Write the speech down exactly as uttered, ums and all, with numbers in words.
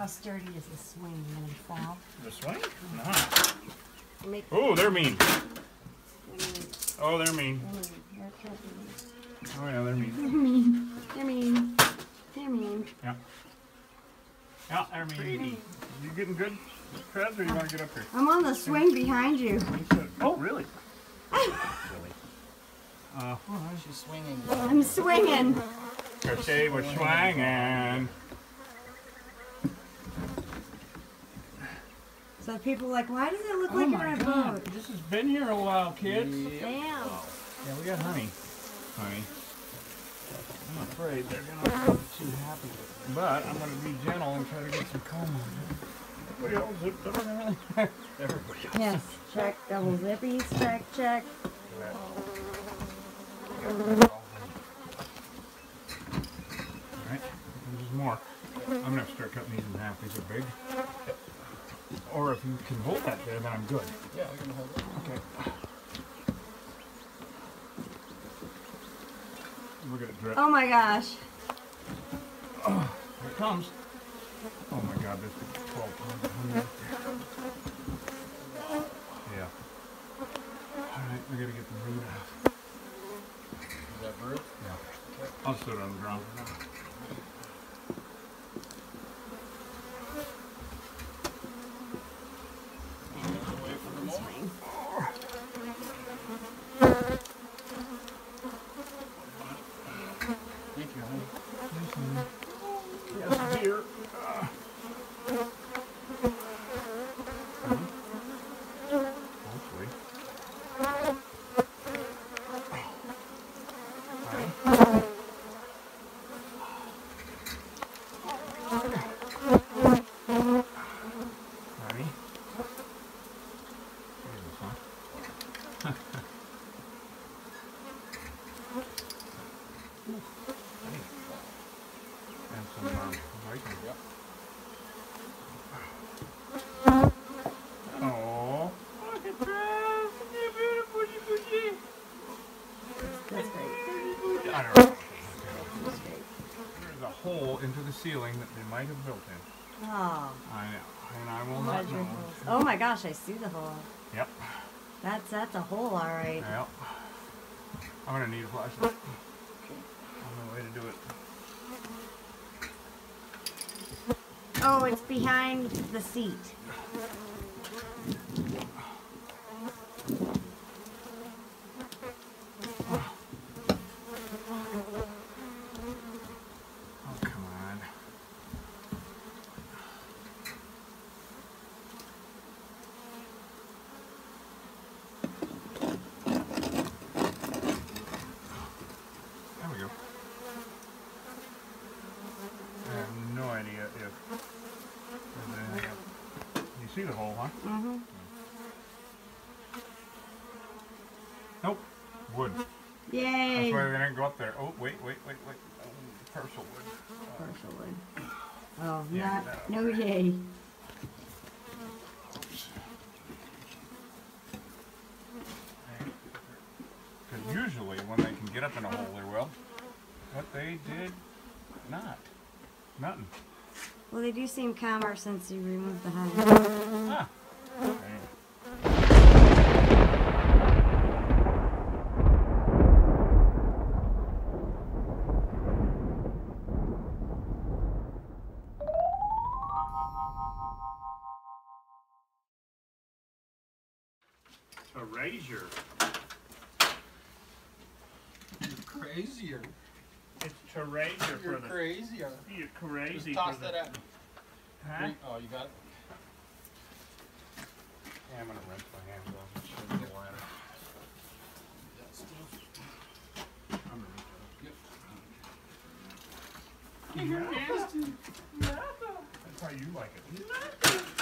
sturdy is the swing? You gonna fall? The swing? No. Make Oh, they're mean. they're mean. Oh, they're mean. They're mean. Oh, yeah, they're mean. They're mean. They're mean. They're mean. Yeah. Yeah, they're mean. You getting good, Trev, or you want to get up here? I'm on the swing behind you. Oh, really? Really? Uh, She's swinging. I'm swinging. Crochet was swinging. So people are like, why does it look Oh like you're my on a God, boat? this has been here a while, kids. Damn. Yeah, we got honey. Honey. I'm afraid they're gonna be too happy. But I'm gonna be gentle and try to get some comb on it. Everybody else zipped up and everything. Everybody else. Yes. Check double zippies. Check, check. Alright, there's more. I'm gonna have to start cutting these in half. These are big. Or if you can hold that there, then I'm good. Yeah, I can hold it. Okay. Look at it drip. Oh my gosh. Oh, here it comes. Oh my God, there's twelve pounds of honey right there. Yeah. Alright, we gotta get the root out. Is that bird? Yeah. I'll sit it on the ground for now. Swing. Thank you, honey. Yes, dear. Uh, hopefully. Honey. Honey. This one. And some um, bacon. Yep. Oh, look at that! You beautiful, you bushy. That's great. I don't know. That's great. There's a hole into the ceiling that they might have built in. Oh. I know, and I will not know. Oh my gosh, I see the hole. Yep. That's that's a hole, all right. Yep. I'm gonna need a flashlight. I don't know the way to do it. Oh, it's behind the seat. Oh, come on. There we go. I have no idea if there's anything up. You see the hole, huh? Mm-hmm. Nope. Wood. Yay. That's why they didn't go up there. Oh, wait, wait, wait, wait. Oh, partial wood. Partial wood. Oh, Yeah, not, no. no yay. Because usually when they can get up in a hole, they will. But they did not. Nothing. Well, they do seem calmer since you removed the honey. Ah. Okay. Erasure. You're crazier. It's Terraser You're for the. crazier. You're crazy Just toss for the. that at me. Huh? Oh, you got it? Yeah, I'm gonna rinse my hands off and show you the ladder. That stuff. I'm gonna Yep. You're nasty. That's how you like it.